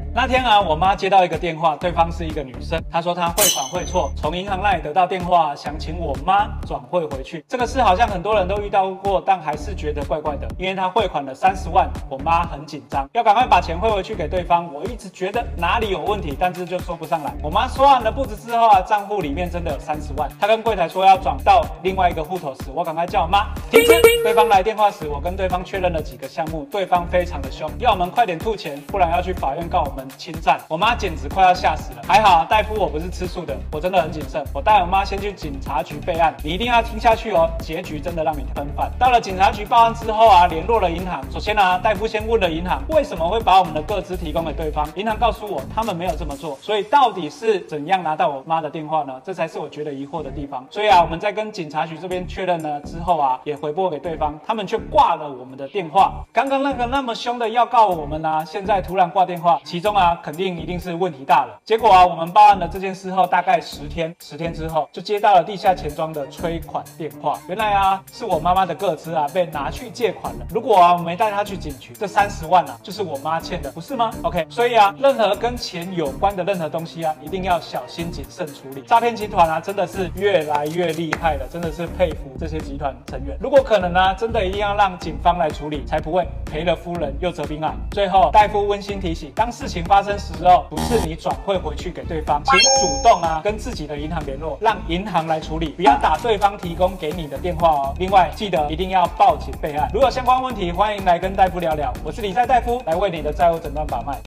那天啊，我妈接到一个电话，对方是一个女生，她说她汇款汇错，从银行那里得到电话，想请我妈转汇回去。这个事好像很多人都遇到过，但还是觉得怪怪的，因为她汇款了30万，我妈很紧张，要赶快把钱汇回去给对方。我一直觉得哪里有问题，但是就说不上来。我妈说完了布置之后啊，账户里面真的有30万。她跟柜台说要转到另外一个户头时，我赶快叫我妈停止。对方来电话时，我跟对方确认了几个项目，对方非常的凶，要我们快点吐钱，不然要去法院告我们侵占。我妈简直快要吓死了。还好大夫我不是吃素的，我真的很谨慎。我带我妈先去警察局备案，你一定要听下去哦，结局真的让你喷饭。到了警察局报案之后啊，联络了银行。首先啊，大夫先问了银行为什么会把我们的个资提供给对方，银行告诉我他们没有这么做。所以到底是怎样拿到我妈的电话呢？这才是我觉得疑惑的地方。所以啊，我们在跟警察局这边确认了之后啊，也回拨给对方，他们却挂了我们的电话。刚刚那个那么凶的要告我们啊，现在突然挂电话，其中啊肯定一定是问题大了。结果啊，我们报案了这件事后，大概10天之后，就接到了地下钱庄的催款电话。原来啊，是我妈妈的个资啊被拿去借款了。如果啊我没带她去警局，这30万啊就是我妈欠的，不是吗 ？OK， 所以啊，任何跟钱有关的任何东西啊，一定要小心谨慎处理。诈骗集团啊，真的是越来越厉害了，真的是佩服这些集团成员。如果可能啊，真的一定要让警方来处理，才不会赔了夫人又折兵啊。最后，大夫温馨提醒：当事情发生时候，不是你转汇回去给对方，请主动啊跟自己的银行联络，让银行来处理，不要打对方提供给你的电话哦。另外，记得一定要报警备案。如果有相关问题，欢迎来跟大夫聊聊。我是理财大夫，来为你的债务诊断把脉。